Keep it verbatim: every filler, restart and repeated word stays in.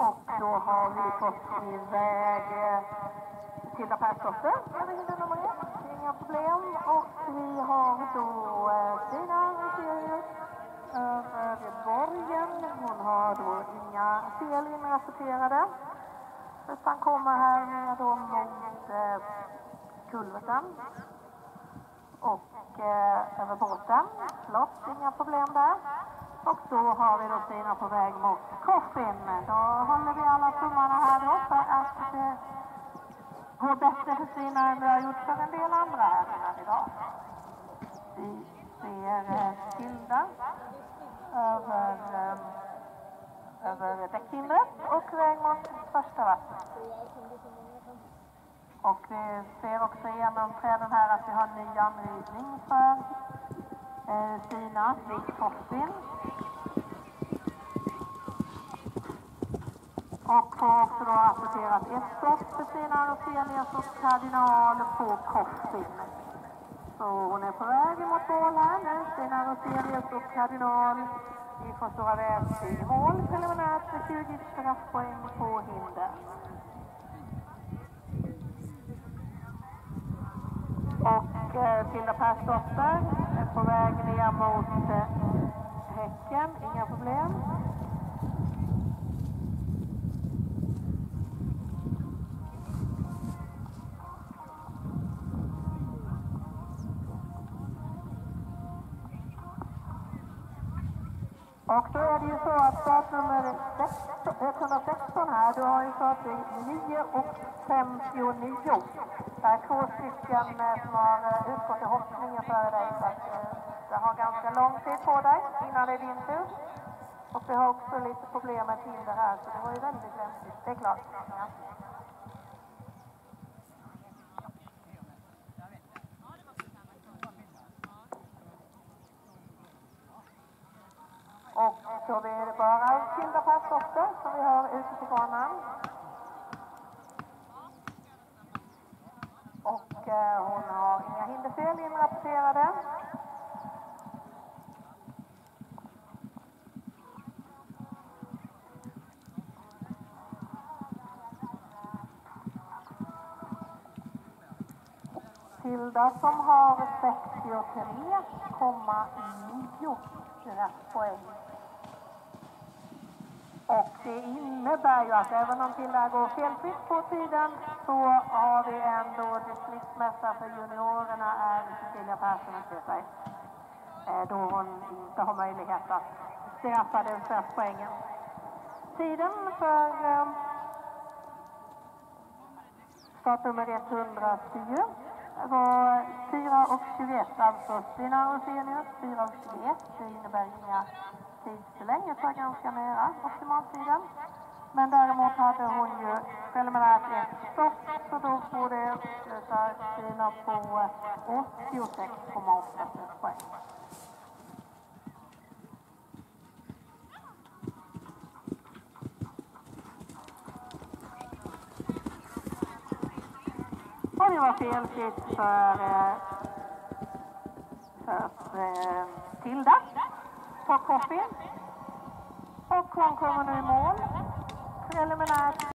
Och då har vi fått iväg Tilda Persdotter, överhinner nummer ett, inga problem. Och vi har då Stina Roselius över borgen. Hon har då inga fel inrapporterade. Utan kommer här med då mot eh, kulverten. Och eh, över båten. Flott, inga problem där. Och då har vi då Stina på väg mot Coffin. Då håller vi alla tummarna här då för att det går bättre för Stina än vi har gjort för en del andra här idag. Vi ser eh, Tilda över, eh, över däckhindret och väg mot första vatten. Och vi ser också genom träden här att vi har ny anridning för eh, Stina vid Coffin. Och har också då rapporterat ett stopp för Stina Roselius och Kardinal på Coffin. Så hon är på väg mot mål här nu. Stina Roselius och Kardinal ifrån Stora Vävs i mål. Preliminärt med tjugo straffpoäng på hinder. Och eh, Tilda Persdotter är på väg ner mot eh, häcken. Inga problem. Och då är det ju så att startnummer etthundrasexton här, du har ju startat nio och femtionio. Det är två stycken som har utgått i hoppningen för dig, så att det har ganska lång tid på dig innan det är din tur. Och vi har också lite problem med hinder här, så det var ju väldigt lämpligt, det är klart. Ja. Och så är det bara Tilda Persdotter som vi har ute på banan. Och eh, hon har inga hinderfel inrapporterade. Tilda som har sextiotre komma nio straffpoäng. Och det innebär ju att även om Tilda går felfritt på tiden så har vi ändå distriktsmästare för juniorerna är Cecilia Persson med sig. Då hon inte har möjlighet att straffa den straffpoängen. Tiden för um, startnummer etthundratio var fyra och tjugoett, alltså Stina Roselius fyra och tjugoett. Det innebär inga tidslängd, det var ganska nära optimaltiden. Men däremot hade hon ju preliminärt ett stopp, så då får det sluta Stina på åttiosex komma åtta poäng. Och det var felfritt för, för, för Tilda på Coffin. Och hon kommer nu i mål. Preliminärt